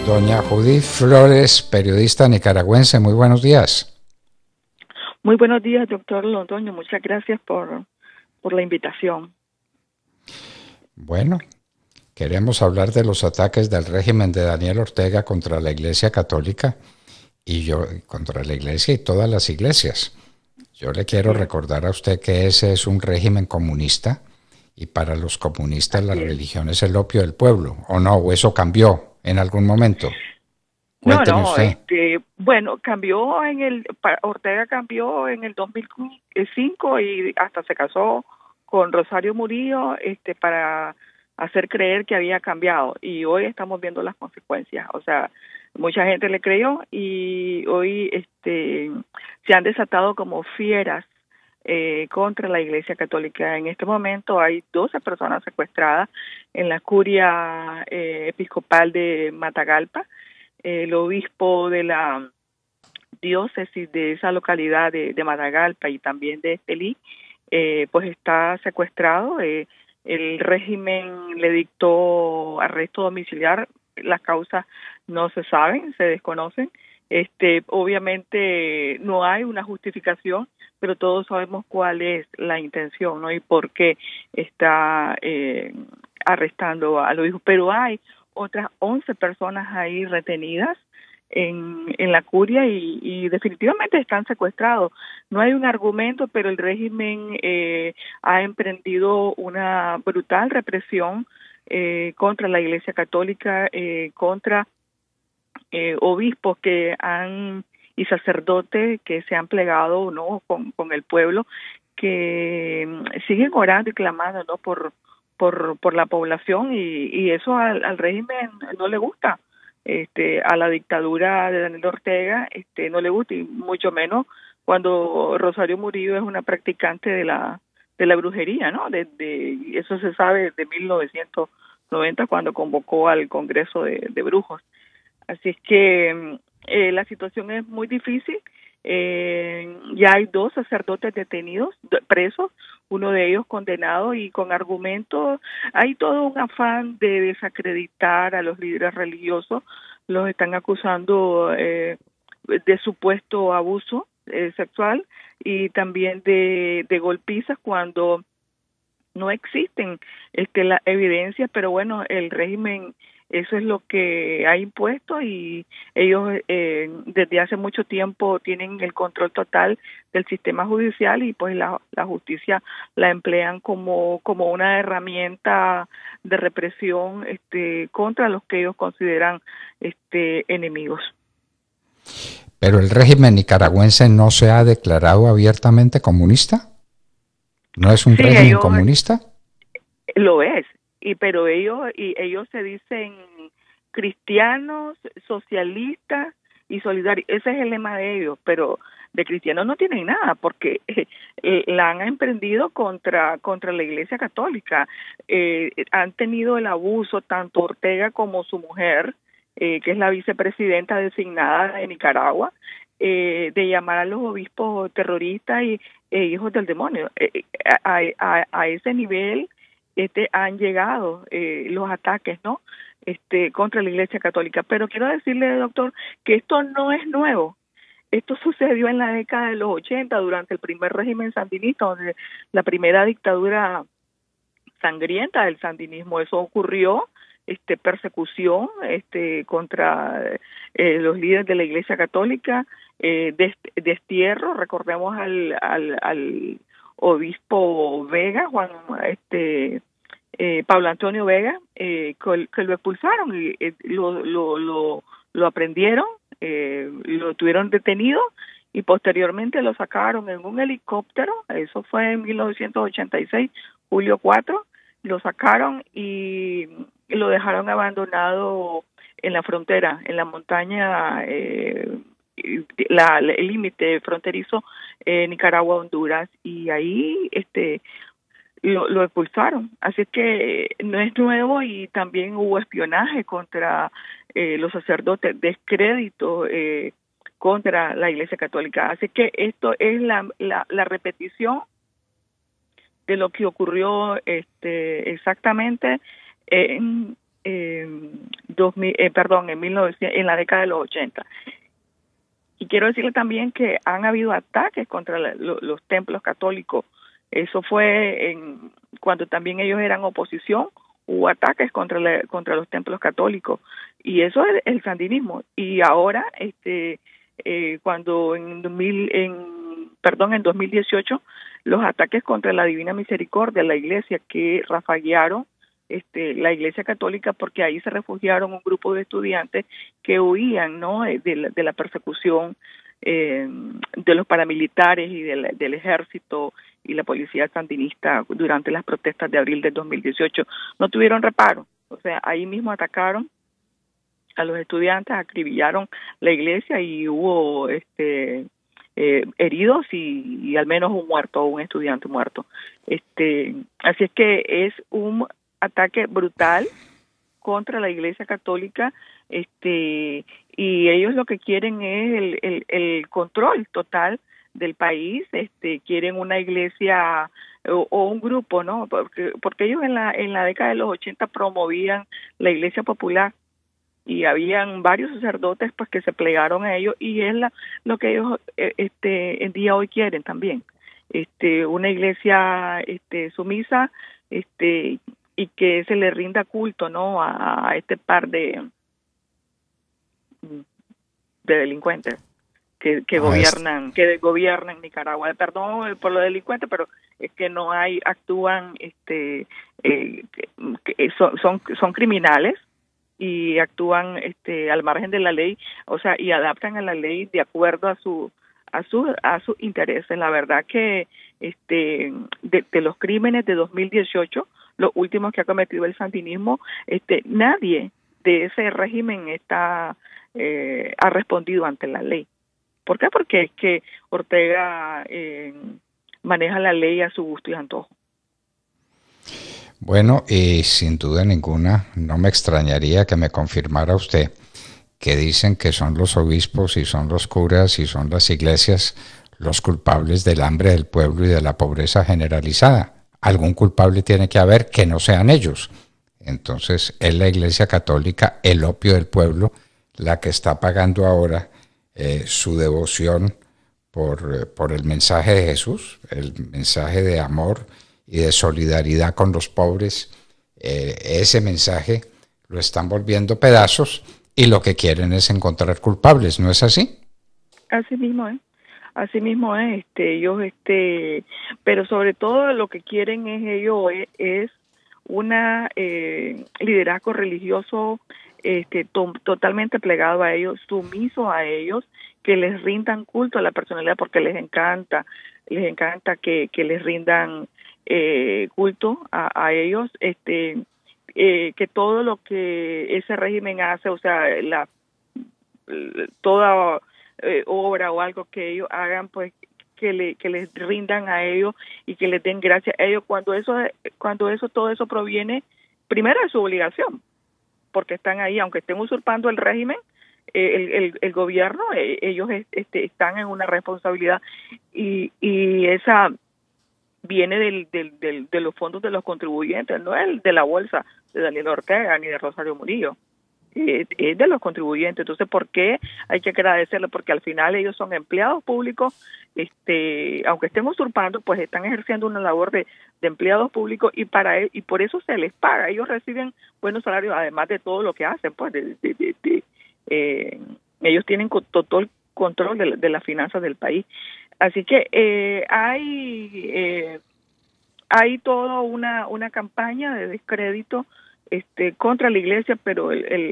Doña Judith Flores, periodista nicaragüense, muy buenos días. Muy buenos días, doctor Londoño. Muchas gracias por la invitación. Bueno, queremos hablar de los ataques del régimen de Daniel Ortega contra la Iglesia Católica contra la Iglesia y todas las iglesias. Yo le quiero Así es, recordar a usted que ese es un régimen comunista y para los comunistas la así es. religión es el opio del pueblo, ¿o no? ¿O eso cambió en algún momento? No, Cuénteme no, usted. bueno, Ortega cambió en el 2005 y hasta se casó con Rosario Murillo, para hacer creer que había cambiado, y hoy estamos viendo las consecuencias. O sea, mucha gente le creyó y hoy, se han desatado como fieras contra la Iglesia Católica. En este momento hay 12 personas secuestradas en la curia episcopal de Matagalpa. El obispo de la diócesis de esa localidad de Matagalpa y también de Estelí, pues está secuestrado. El régimen le dictó arresto domiciliar. Las causas no se saben, se desconocen. Obviamente no hay una justificación, pero todos sabemos cuál es la intención, ¿no? Y por qué está arrestando a los hijos. Pero hay otras 11 personas ahí retenidas en la curia y definitivamente están secuestrados. No hay un argumento, pero el régimen ha emprendido una brutal represión contra la Iglesia Católica, contra obispos y sacerdotes que se han plegado, ¿no?, con el pueblo, que siguen orando y clamando, ¿no?, por la población, y eso al régimen no le gusta. A la dictadura de Daniel Ortega no le gusta, y mucho menos cuando Rosario Murillo es una practicante de la brujería, ¿no? Eso se sabe de 1990, cuando convocó al Congreso de Brujos. Así es que la situación es muy difícil. Ya hay 2 sacerdotes detenidos, presos, uno de ellos condenado, y con argumentos. Hay todo un afán de desacreditar a los líderes religiosos. Los están acusando de supuesto abuso sexual y también de golpizas, cuando no existen la evidencia. Pero bueno, el régimen eso es lo que ha impuesto, y ellos desde hace mucho tiempo tienen el control total del sistema judicial, y pues la justicia la emplean como una herramienta de represión contra los que ellos consideran enemigos. ¿Pero el régimen nicaragüense no se ha declarado abiertamente comunista? ¿No es un Sí, régimen ellos comunista? lo es, pero ellos se dicen cristianos, socialistas y solidarios. Ese es el lema de ellos, pero de cristianos no tienen nada, porque la han emprendido contra la Iglesia Católica. Han tenido el abuso, tanto Ortega como su mujer, que es la vicepresidenta designada de Nicaragua, de llamar a los obispos terroristas y hijos del demonio. A ese nivel han llegado los ataques, ¿no?, contra la Iglesia Católica. Pero quiero decirle, doctor, que esto no es nuevo. Esto sucedió en la década de los 80, durante el primer régimen sandinista, donde la primera dictadura sangrienta del sandinismo. Eso ocurrió, persecución contra los líderes de la Iglesia Católica, destierro. Recordemos al obispo Vega, Pablo Antonio Vega, que lo expulsaron y lo aprendieron, lo tuvieron detenido, y posteriormente lo sacaron en un helicóptero. Eso fue en 1986, julio 4. Lo sacaron y lo dejaron abandonado en la frontera, en la montaña, el límite fronterizo Nicaragua-Honduras, y ahí lo expulsaron. Así que no es nuevo, y también hubo espionaje contra los sacerdotes, descrédito contra la Iglesia Católica. Así que esto es la repetición de lo que ocurrió exactamente en en la década de los 80. Y quiero decirle también que han habido ataques contra los templos católicos. Eso fue cuando también ellos eran oposición, hubo ataques contra los templos católicos. Y eso es el sandinismo. Y ahora, cuando en 2018, los ataques contra la Divina Misericordia, la iglesia que rafaguearon la Iglesia Católica, porque ahí se refugiaron un grupo de estudiantes que huían, ¿no?, de la persecución de los paramilitares y del ejército y la policía sandinista durante las protestas de abril del 2018. No tuvieron reparo, o sea, ahí mismo atacaron a los estudiantes, acribillaron la iglesia y hubo heridos y al menos un estudiante muerto. Así es que es un ataque brutal contra la Iglesia Católica, y ellos lo que quieren es el control total del país. Quieren una iglesia o un grupo, ¿no? Porque ellos en la década de los 80 promovían la Iglesia Popular y habían varios sacerdotes pues que se plegaron a ellos, y es lo que ellos en día hoy quieren también. Una iglesia sumisa, y que se le rinda culto, ¿no?, a este par de delincuentes que gobiernan Nicaragua. Perdón por los delincuentes, pero es que no actúan, son criminales y actúan al margen de la ley, o sea, y adaptan a la ley de acuerdo a sus intereses. La verdad que de los crímenes de 2018, los últimos que ha cometido el sandinismo, nadie de ese régimen ha respondido ante la ley. ¿Por qué? Porque es que Ortega maneja la ley a su gusto y antojo. Bueno, y sin duda ninguna, no me extrañaría que me confirmara usted que dicen que son los obispos y son los curas y son las iglesias los culpables del hambre del pueblo y de la pobreza generalizada. Algún culpable tiene que haber, que no sean ellos. Entonces es la Iglesia Católica, el opio del pueblo, la que está pagando ahora su devoción por el mensaje de Jesús, el mensaje de amor y de solidaridad con los pobres. Ese mensaje lo están volviendo pedazos y lo que quieren es encontrar culpables, ¿no es así? Así mismo es. Así mismo es, ellos, pero sobre todo lo que quieren es una liderazgo religioso, totalmente plegado a ellos, sumiso a ellos, que les rindan culto a la personalidad, porque les encanta que les rindan culto a ellos, que todo lo que ese régimen hace, o sea, toda obra o algo que ellos hagan, pues que les rindan a ellos y que les den gracias a ellos, todo eso proviene primero de su obligación, porque están ahí, aunque estén usurpando el régimen, el gobierno, ellos están en una responsabilidad, y esa viene de los fondos de los contribuyentes, no es de la bolsa de Daniel Ortega ni de Rosario Murillo. Es de los contribuyentes. Entonces, ¿por qué hay que agradecerle? Porque al final ellos son empleados públicos, aunque estén usurpando, pues están ejerciendo una labor de empleados públicos, y por eso se les paga. Ellos reciben buenos salarios, además de todo lo que hacen, pues ellos tienen total control de las finanzas del país. Así que hay toda una campaña de descrédito contra la iglesia, pero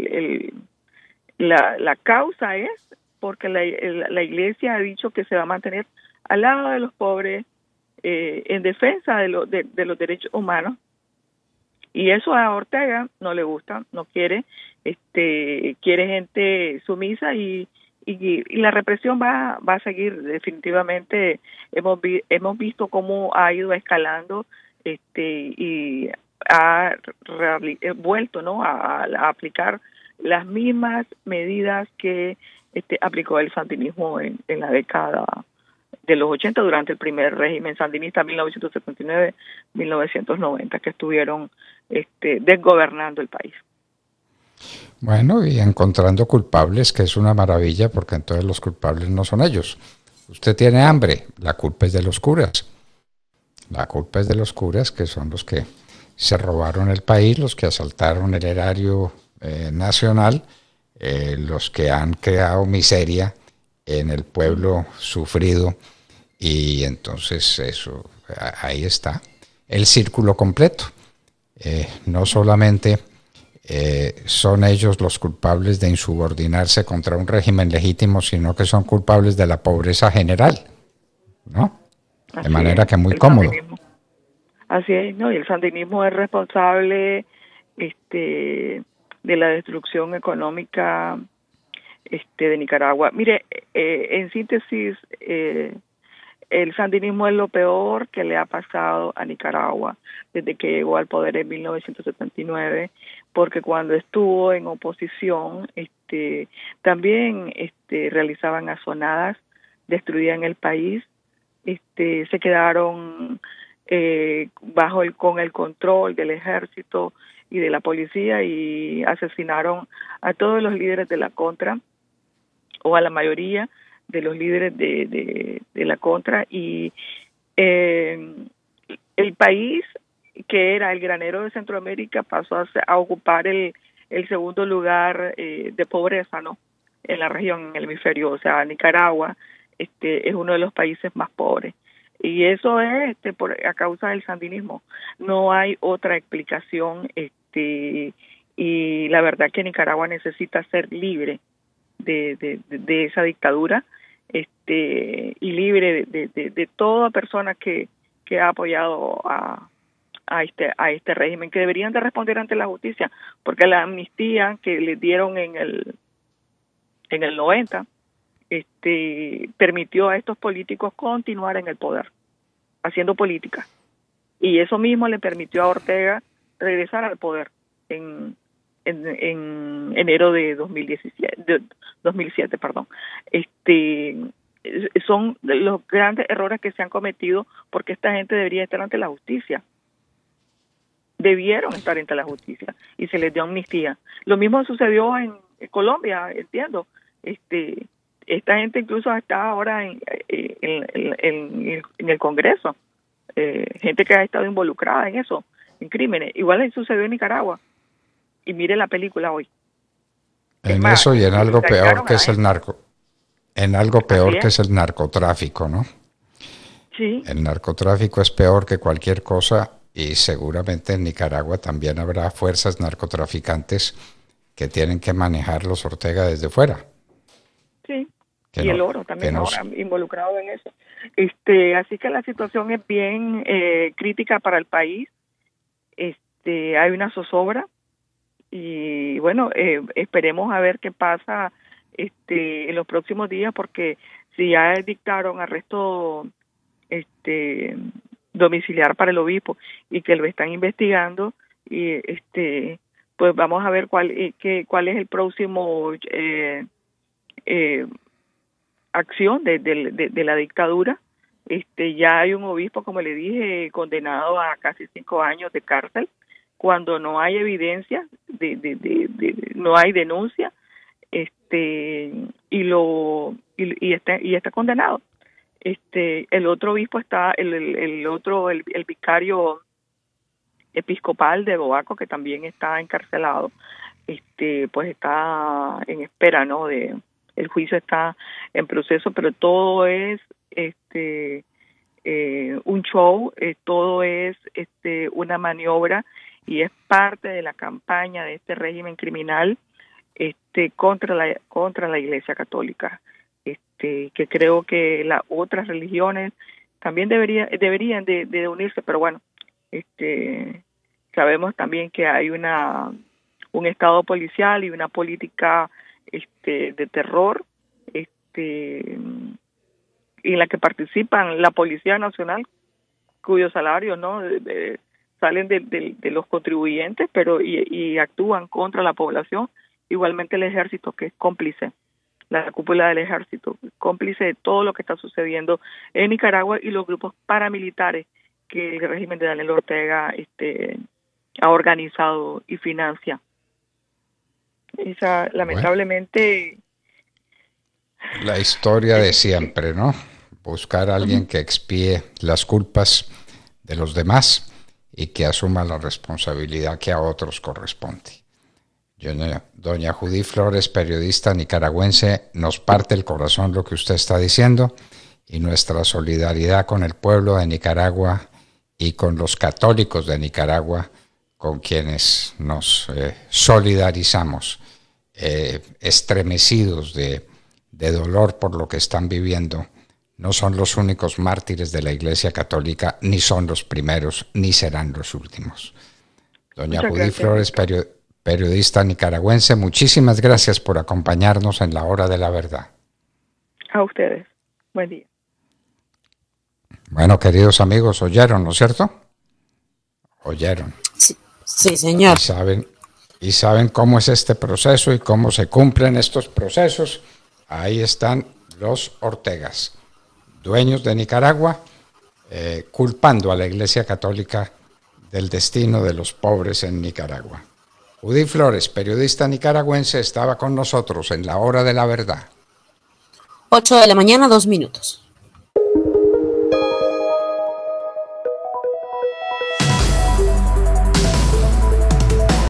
la causa es porque la iglesia ha dicho que se va a mantener al lado de los pobres, en defensa de los derechos humanos, y eso a Ortega no le gusta, no quiere, quiere gente sumisa, y la represión va a seguir definitivamente. Hemos visto cómo ha ido escalando, y ha vuelto, ¿no?, a aplicar las mismas medidas que aplicó el sandinismo en la década de los 80, durante el primer régimen sandinista, 1979-1990, que estuvieron desgobernando el país. Bueno, y encontrando culpables, que es una maravilla, porque entonces los culpables no son ellos. Usted tiene hambre, la culpa es de los curas. La culpa es de los curas, que son los que se robaron el país, los que asaltaron el erario nacional, los que han creado miseria en el pueblo sufrido. Y entonces eso, ahí está el círculo completo. No solamente son ellos los culpables de insubordinarse contra un régimen legítimo, sino que son culpables de la pobreza general, ¿no? De Así manera es, que muy el cómodo. sandinismo. Así es, ¿no? Y el sandinismo es responsable de la destrucción económica de Nicaragua. Mire, en síntesis, el sandinismo es lo peor que le ha pasado a Nicaragua desde que llegó al poder en 1979, porque cuando estuvo en oposición, también realizaban azonadas, destruían el país, se quedaron con el control del ejército y de la policía y asesinaron a todos los líderes de la contra o a la mayoría de los líderes de la contra y el país que era el granero de Centroamérica pasó a ocupar el segundo lugar de pobreza, ¿no? En la región, en el hemisferio, o sea, Nicaragua es uno de los países más pobres. Y eso es a causa del sandinismo. No hay otra explicación y la verdad que Nicaragua necesita ser libre de esa dictadura y libre de toda persona que ha apoyado a este régimen, que deberían de responder ante la justicia, porque la amnistía que les dieron en el 90 permitió a estos políticos continuar en el poder, haciendo política. Y eso mismo le permitió a Ortega regresar al poder en enero de 2007, perdón. Son los grandes errores que se han cometido porque esta gente debería estar ante la justicia. Debieron estar ante la justicia y se les dio amnistía. Lo mismo sucedió en Colombia, entiendo. Esta gente incluso está ahora en el Congreso. Gente que ha estado involucrada en eso, en crímenes. Igual sucedió en Nicaragua. Y mire la película hoy. Es En más, eso y en algo peor indictaron a que la es el gente. narco, en algo Así peor que es. es el narcotráfico, ¿no? Sí, El narcotráfico es peor que cualquier cosa y seguramente en Nicaragua también habrá fuerzas narcotraficantes que tienen que manejar los Ortega desde fuera, sí. que Y no, el oro que también nos, ahora involucrado en eso. Así que la situación es bien crítica para el país. Hay una zozobra y bueno, esperemos a ver qué pasa en los próximos días, porque si ya dictaron arresto domiciliar para el obispo y que lo están investigando y pues vamos a ver cuál es el próximo acción de la dictadura. Ya hay un obispo, como le dije, condenado a casi 5 años de cárcel cuando no hay evidencia, no hay denuncia, y está condenado. El otro obispo está, el vicario episcopal de Boaco, que también está encarcelado, pues está en espera, ¿no? El juicio está en proceso, pero todo es un show, todo es una maniobra y es parte de la campaña de este régimen criminal contra la Iglesia Católica, que creo que las otras religiones también deberían de unirse, pero bueno, sabemos también que hay un estado policial y una política de terror en la que participan la Policía Nacional, cuyos salarios no salen de los contribuyentes, pero y actúan contra la población. Igualmente el ejército, que es cómplice, la cúpula del ejército, cómplice de todo lo que está sucediendo en Nicaragua, y los grupos paramilitares que el régimen de Daniel Ortega ha organizado y financia. Lamentablemente... La historia de siempre, ¿no? Buscar a alguien que expíe las culpas de los demás y que asuma la responsabilidad que a otros corresponde. Doña Judy Flores, periodista nicaragüense, nos parte el corazón lo que usted está diciendo y nuestra solidaridad con el pueblo de Nicaragua y con los católicos de Nicaragua, con quienes nos solidarizamos, estremecidos de dolor por lo que están viviendo. No son los únicos mártires de la Iglesia Católica, ni son los primeros, ni serán los últimos. Doña Judy Flores, periodista nicaragüense, muchísimas gracias por acompañarnos en la hora de la verdad. A ustedes. Buen día. Bueno, queridos amigos, oyeron, ¿no es cierto? Oyeron. Sí, señor. Y saben cómo es este proceso y cómo se cumplen estos procesos. Ahí están los Ortegas, dueños de Nicaragua, culpando a la Iglesia Católica del destino de los pobres en Nicaragua. Judy Flores, periodista nicaragüense, estaba con nosotros en la hora de la verdad. 8 de la mañana, 2 minutos.